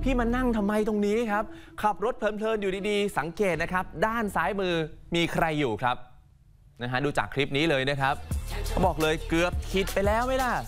พี่มานั่งทำไมตรงนี้ครับขับรถเพลินๆอยู่ดีๆสังเกตนะครับด้านซ้ายมือมีใครอยู่ครับนะฮะดูจากคลิปนี้เลยนะครับเขาบอกเลยเกือบคิดไปแล้วไหมล่ะ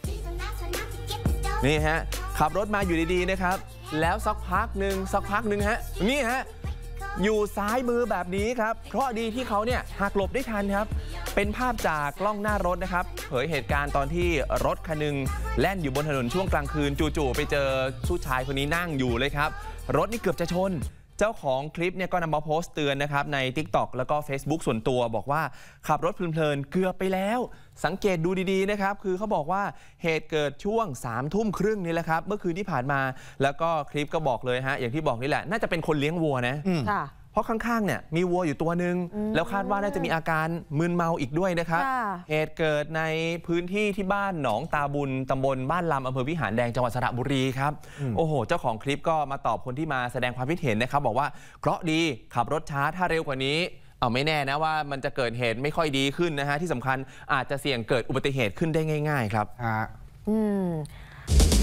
นี่ฮะขับรถมาอยู่ดีๆนะครับแล้วสักพักหนึ่งฮะนี่ฮะอยู่ซ้ายมือแบบนี้ครับเพราะดีที่เขาเนี่ยหักหลบได้ทันครับเป็นภาพจากกล้องหน้ารถนะครับเผยเหตุการณ์ตอนที่รถคันนึงแล่นอยู่บนถนนช่วงกลางคืนจู่ๆไปเจอผู้ชายคนนี้นั่งอยู่เลยครับรถนี่เกือบจะชนเจ้าของคลิปเนี่ยก็นำมาโพสต์เตือนนะครับใน TikTok แล้วก็ Facebook ส่วนตัวบอกว่าขับรถเพลินๆเกือบไปแล้วสังเกตดูดีๆนะครับคือเขาบอกว่าเหตุเกิดช่วง21:30นี่แหละครับเมื่อคืนที่ผ่านมาแล้วก็คลิปก็บอกเลยฮะอย่างที่บอกนี่แหละน่าจะเป็นคนเลี้ยงวัวนะเพราะข้างๆเนี่ยมีวัวอยู่ตัวหนึ่งแล้วคาดว่าน่าจะมีอาการมึนเมาอีกด้วยนะครับเหตุเกิดในพื้นที่ที่บ้านหนองตาบุญตำบลบ้านลำอำเภอวิหารแดงจังหวัดสระบุรีครับโอ้โหเจ้าของคลิปก็มาตอบคนที่มาแสดงความคิดเห็นนะครับบอกว่าเคราะห์ดีขับรถช้าถ้าเร็วกว่านี้ไม่แน่นะว่ามันจะเกิดเหตุไม่ค่อยดีขึ้นนะฮะที่สำคัญอาจจะเสี่ยงเกิดอุบัติเหตุขึ้นได้ง่ายๆครับ